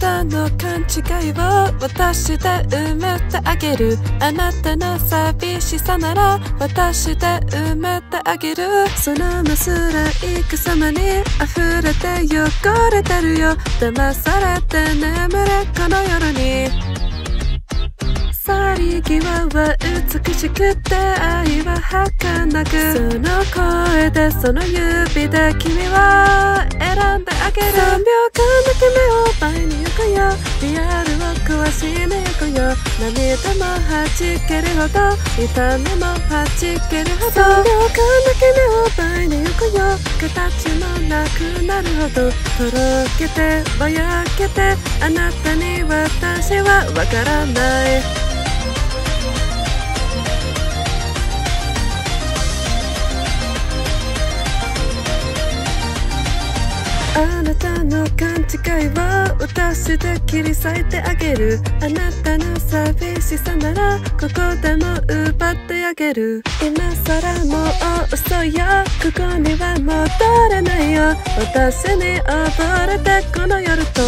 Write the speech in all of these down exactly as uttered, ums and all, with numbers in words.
たの勘違いを私で埋めてあげる。あなたの寂しさなら私で埋めてあげる。そのまスライク様に溢れて汚れてるよ。騙されて眠れこの夜に。去り際は美しくて愛は儚く、その声でその指で君は選んであげる。さんびょうかんだけ目を前に行くよ。リアルを壊しめゆくよ。涙もはじけるほど痛みもはじけるほど。さんびょうかんだけ目を前に行くよ。形もなくなるほどとろけてぼやけて、あなたに私はわからない。あなたの勘違いを私で切り裂いてあげる。あなたの寂しさならここでも奪ってあげる。今更もう遅いよ。ここには戻れないよ。私に溺れてこの夜と。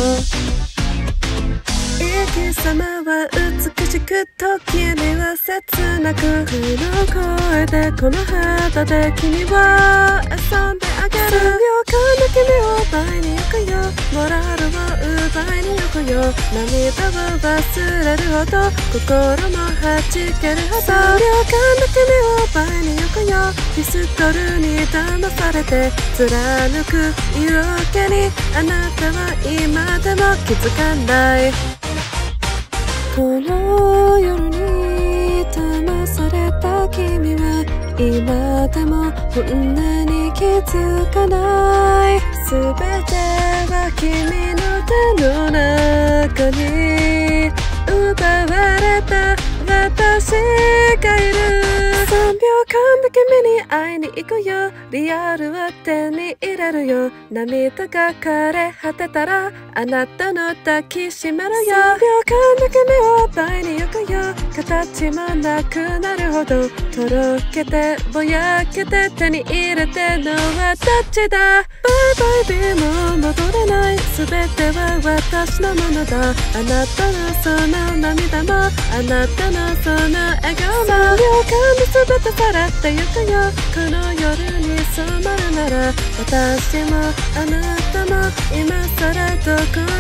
生き様は美しく時には切なく、この声でこの肌で君は遊んであげる。さんびょうかんだけ目を奪いに行くよ。モラルを奪いに行くよ。涙を忘れるほど心もはじけるほど。さんびょうかんだけ目を奪いに行くよ。ピストルに騙されて貫く色気にあなたは今でも気づかない。この夜に騙された君は今でも本音に気づかない。全ては君の手の中に奪われた私がいる。さんびょうかんだけ目に会いに行くよ。リアルは手に入れるよ。涙が枯れ果てたらあなたの抱きしめるよ。さんびょうかんだけ目を奪いに行くよ。形もなくなるほどとろけてぼやけて手に入れてのはどっちだ。バイバイビーも戻れない。全ては私のものだ。あなたのその涙もあなたのその笑顔もさんびょうかんで全てさらってゆくよ。この夜に染まるなら私もあなたも今更どこ